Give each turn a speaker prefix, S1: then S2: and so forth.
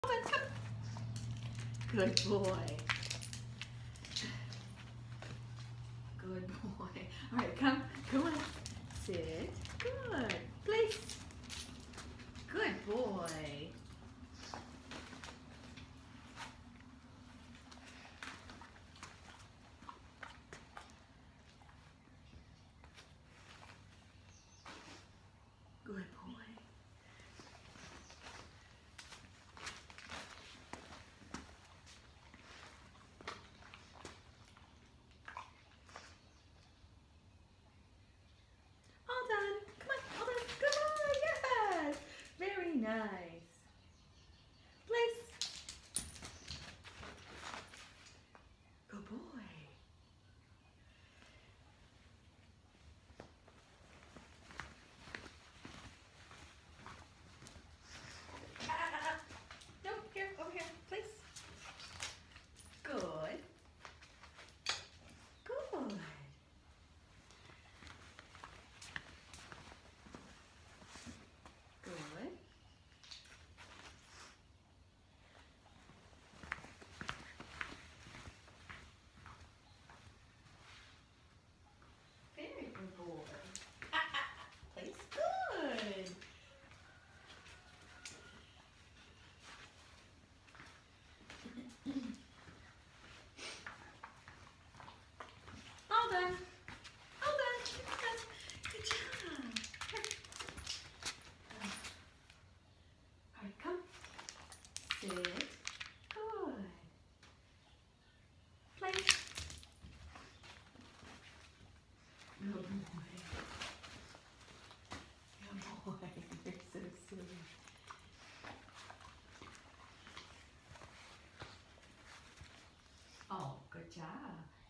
S1: Come. Good boy. Good boy. All right, come on. Sit. Good. Place. Good boy. Good boy. All done. Come on, all done. Good boy. Yes. Very nice. Place. Good boy. No, here, over here. Place. Good. Good. Good. Very good boy. Place. Good. All done. All done. Good job. Here. All right, come. Sit. Good. Place. Good boy. Good boy. You're so silly. Oh, good job.